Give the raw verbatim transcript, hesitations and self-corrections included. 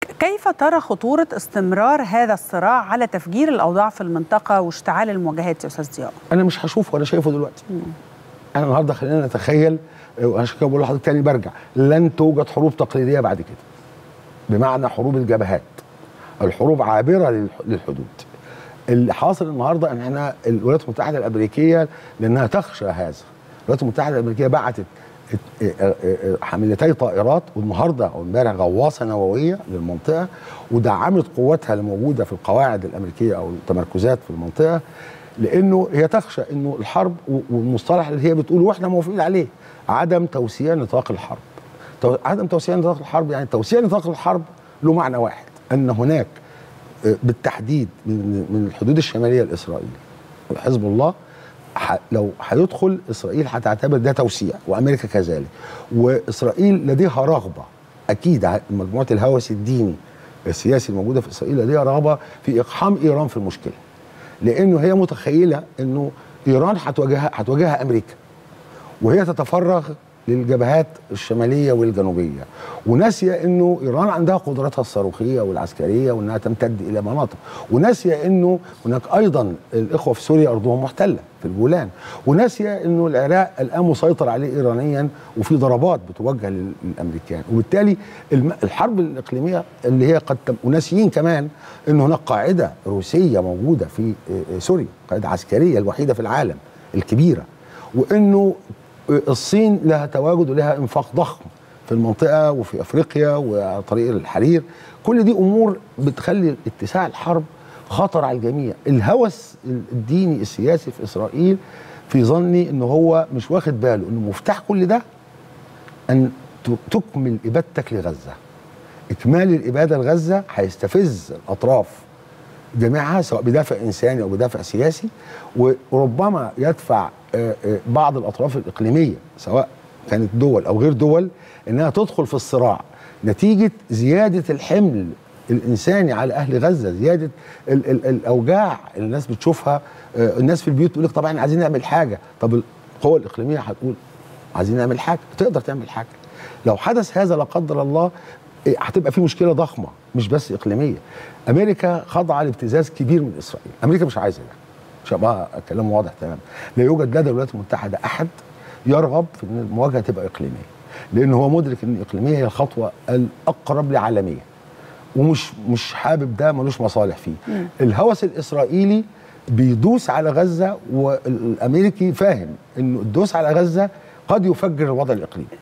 كيف ترى خطورة استمرار هذا الصراع على تفجير الأوضاع في المنطقة واشتعال المواجهات يا أستاذ ضياء؟ أنا مش هشوفه ولا شايفه دلوقتي. مم. أنا النهارده خلينا نتخيل، وعشان كده بقول لحضرتك تاني برجع، لن توجد حروب تقليدية بعد كده. بمعنى حروب الجبهات. الحروب عابرة للحدود. اللي حاصل النهارده ان احنا الولايات المتحدة الأمريكية لأنها تخشى هذا. الولايات المتحدة الأمريكية بعتت حاملتي طائرات، والنهارده وامبارح غواصه نوويه للمنطقه، ودعمت قواتها الموجوده في القواعد الامريكيه او التمركزات في المنطقه، لانه هي تخشى انه الحرب، والمصطلح اللي هي بتقوله واحنا موافقين عليه، عدم توسيع نطاق الحرب. عدم توسيع نطاق الحرب يعني توسيع نطاق الحرب له معنى واحد، ان هناك بالتحديد من الحدود الشماليه لاسرائيل حزب الله لو هيدخل اسرائيل هتعتبر ده توسيع، وامريكا كذلك. واسرائيل لديها رغبه اكيد، مجموعه الهوس الديني السياسي الموجوده في اسرائيل لديها رغبه في اقحام ايران في المشكله، لانه هي متخيله انه ايران هتواجهها هتواجهها امريكا، وهي تتفرغ للجبهات الشماليه والجنوبيه، وناسيه انه ايران عندها قدراتها الصاروخيه والعسكريه وانها تمتد الى مناطق، وناسيه انه هناك ايضا الاخوه في سوريا ارضهم محتله في الجولان، وناسيه انه العراق الان مسيطر عليه ايرانيا وفي ضربات بتوجه للامريكان، وبالتالي الحرب الاقليميه اللي هي قد وناسيين كمان ان هناك قاعده روسيه موجوده في سوريا، قاعده عسكريه الوحيده في العالم الكبيره، وانه الصين لها تواجد ولها انفاق ضخم في المنطقه وفي افريقيا وطريق الحرير. كل دي امور بتخلي اتساع الحرب خطر على الجميع. الهوس الديني السياسي في اسرائيل في ظني انه هو مش واخد باله انه مفتاح كل ده ان تكمل ابادتك لغزه. اكمال الاباده لغزه هيستفز الاطراف جميعها سواء بدافع انساني او بدافع سياسي، وربما يدفع بعض الاطراف الاقليميه سواء كانت دول او غير دول انها تدخل في الصراع نتيجه زياده الحمل الانساني على اهل غزه، زياده ال ال الاوجاع اللي الناس بتشوفها. الناس في البيوت تقول لك طبعا عايزين نعمل حاجه، طب القوى الاقليميه هتقول عايزين نعمل حاجه، تقدر تعمل حاجه. لو حدث هذا لا قدر الله هتبقى في مشكله ضخمه مش بس اقليميه. امريكا خاضعه لابتزاز كبير من اسرائيل، امريكا مش عايزه ده. عشان بقى الكلام واضح تماما، لا يوجد لدى الولايات المتحده احد يرغب في ان المواجهه تبقى اقليميه، لان هو مدرك ان الاقليميه هي الخطوه الاقرب لعالميه، ومش مش حابب ده، ملوش مصالح فيه. م. الهوس الاسرائيلي بيدوس على غزه، والامريكي فاهم انه الدوس على غزه قد يفجر الوضع الاقليمي.